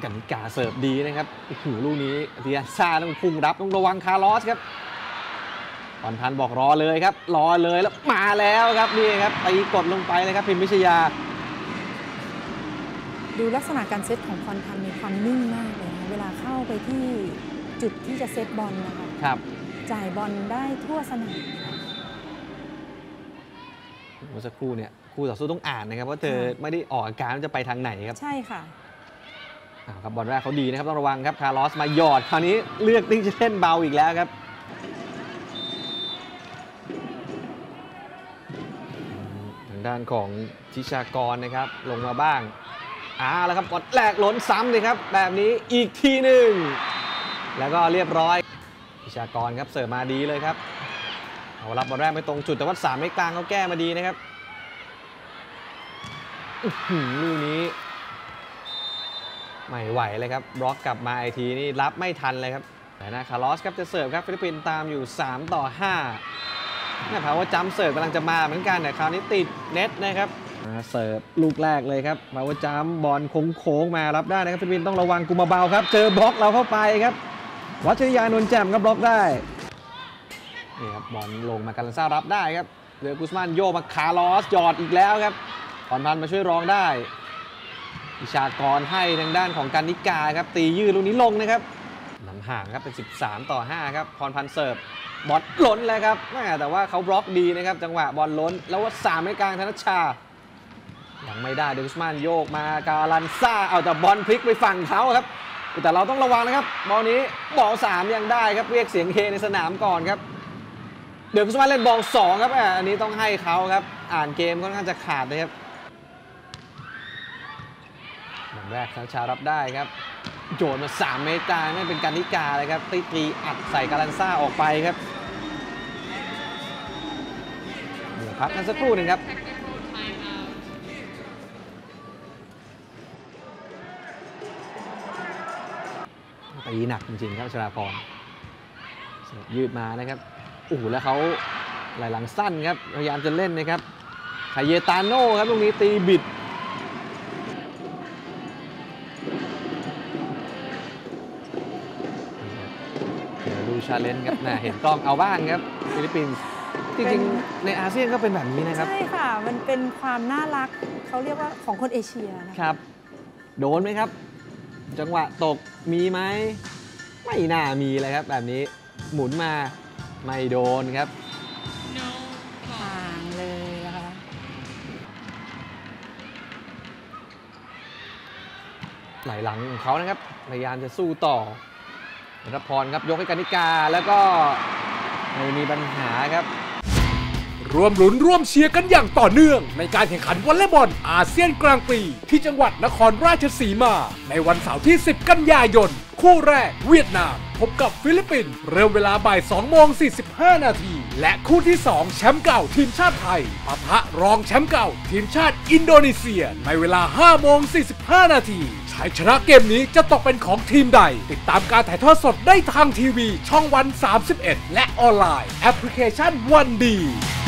กันนิกาเสิร์ฟดีนะครับโอ้โหลูกนี้เดียซ่าต้องพุ่งรับต้องระวังคาร์ลอสครับพรพันธ์บอกรอเลยครับรอเลยแล้วมาแล้วครับนี่ครับตีกดลงไปเลยครับพิมพิชยาดูลักษณะการเซตของพรพันธ์มีความนิ่งมากเลยนะเวลาเข้าไปที่จุดที่จะเซตบอลนะคะครับจ่ายบอลได้ทั่วสนามเมื่อสักครู่เนี่ยคู่ต่อสู้ต้องอ่านนะครับว่าเธอไม่ได้ออกอาการจะไปทางไหนครับใช่ค่ะครับบอลแรกเขาดีนะครับต้องระวังครับคาร์ลอสมาหยอดคราวนี้เลือกที่จะเล่นเบาอีกแล้วครับทางด้านของทิชากรนะครับลงมาบ้างแล้วครับบอลแรกล้นซ้ำเลยครับแบบนี้อีกทีหนึ่งแล้วก็เรียบร้อยทิชากรครับเสิร์ฟมาดีเลยครับเอารับบอลแรกไม่ตรงจุดแต่ว่า3 เมตรกลางเขาแก้มาดีนะครับลูกนี้ไม่ไหวเลยครับบล็อกกลับมาไอทีนี่รับไม่ทันเลยครับแต่นะคาร์ลอสครับจะเสิร์ฟครับฟิลิปปินส์ตามอยู่3-5นี่แปลว่าจัมเสิร์ฟกำลังจะมาเหมือนกันแต่คราวนี้ติดเน็ตนะครับเสิร์ฟลูกแรกเลยครับแปลว่าจัมบอลโค้งมารับได้นะครับฟิลิปปินส์ต้องระวังกุมาเบาครับเจอบล็อกเราเข้าไปครับวัชริยานนท์แจ่มครับบล็อกได้นี่ครับบอลลงมาการันซ่ารับได้ครับเรือกุสมานโยมาคาร์ลอสหยอดอีกแล้วครับพรพันธ์มาช่วยรองได้อิชากรให้ทางด้านของกันนิกาครับตียืดลูกนี้ลงนะครับนำห่างครับเป็น13-5ครับพรพันธ์เสิร์ฟบอลล้นแล้วครับแต่ว่าเขาบล็อกดีนะครับจังหวะบอลล้นแล้วว่า3 ไม่กลางธนชายังไม่ได้เดอุสมานโยกมาการันซ่าเอาแต่บอลพลิกไปฝั่งเขาครับแต่เราต้องระวังนะครับบอลนี้บอล3ยังได้ครับเรียกเสียงเฮในสนามก่อนครับเดอุสมานเล่นบอล2ครับอันนี้ต้องให้เขาครับอ่านเกมค่อนข้างจะขาดนะครับบอลแรกธนชารับได้ครับโยนมา3 เมตรกลางนั่นเป็นการนิกาเลยครับตีอัดใส่การันซ่าออกไปครับเดี๋ยวพักกันสักครู่หนึ่งครับตีหนักจริงๆครับชลาพรยืดมานะครับโอ้โหแล้วเขาไหลหลังสั้นครับพยายามจะเล่นนะครับคาเยตาโน่ครับตรงนี้ตีบิดชาเลนจ์ครับเห็นกล้องเอาบ้างครับฟิลิปปินส์จริงๆในอาเซียนก็เป็นแบบนี้นะครับใช่ค่ะมันเป็นความน่ารักเขาเรียกว่าของคนเอเชียนะครับโดนไหมครับจังหวะตกมีไหมไม่น่ามีเลยครับแบบนี้หมุนมาไม่โดนครับห่างเลยนะคะไหลหลังของเขานะครับพยายามจะสู้ต่อธนพรครับยกให้กนิกาแล้วก็ไม่มีปัญหาครับร่วมลุ้นร่วมเชียร์กันอย่างต่อเนื่องในการแข่งขันวอลเลย์บอลอาเซียนกลางปีที่จังหวัดนครราชสีมาในวันเสาร์ที่10 กันยายนคู่แรกเวียดนามพบกับฟิลิปปินส์เริ่มเวลาบ่าย 2:45 นาทีและคู่ที่2แชมป์เก่าทีมชาติไทยปะทะรองแชมป์เก่าทีมชาติอินโดนีเซียในเวลา 5:45 นาทีชัยชนะเกมนี้จะตกเป็นของทีมใดติดตามการถ่ายทอดสดได้ทางทีวีช่องวัน31และออนไลน์แอปพลิเคชันวันดี